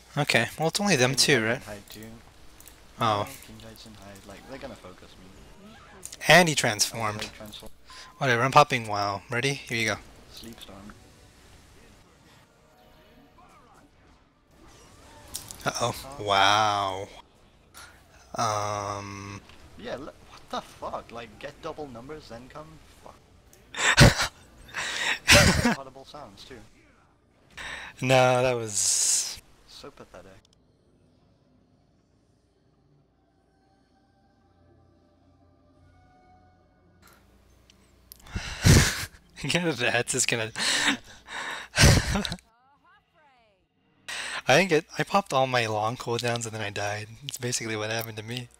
Okay, well it's only them King two, Titan right? hide too. Oh, No, King Titan hide. Like, they're gonna focus me. and he Oh, transformed. they transform. Whatever, I'm popping WoW. Ready? Here you go. Sleep Storm. Uh-oh. Oh. Wow. Um... Yeah, what the fuck? Like, get double numbers, then come? Fuck. That's audible sounds too. No, that was... So pathetic. Yeah, that's just gonna... I didn't get... I popped all my long cooldowns and then I died. It's basically what happened to me.